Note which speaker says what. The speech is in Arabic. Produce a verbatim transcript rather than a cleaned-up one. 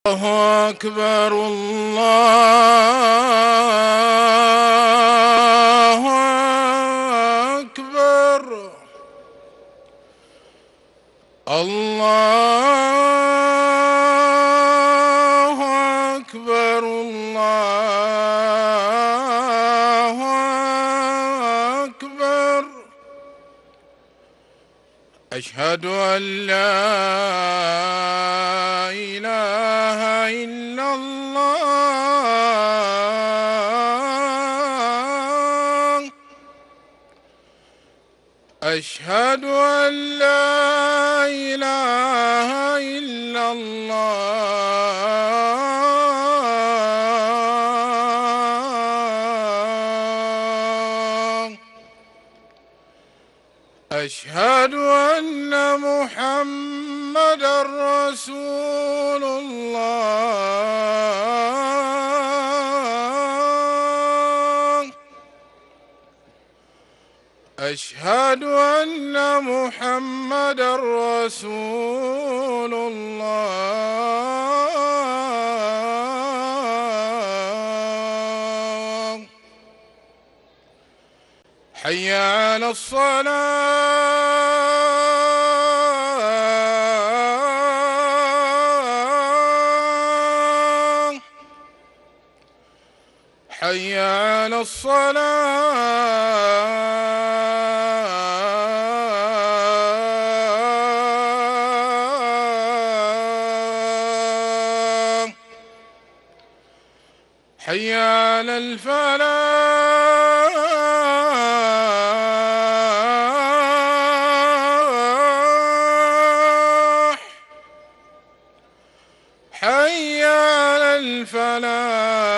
Speaker 1: الله أكبر الله أكبر الله أكبر الله أكبر أشهد أن لا إله إلا الله أشهد أن لا إله إلا الله أشهد أن محمدًا رسول الله أشهد أن محمدًا رسول الله حي على الصلاة حي على الصلاة حي على الفلاح حي على الفلاح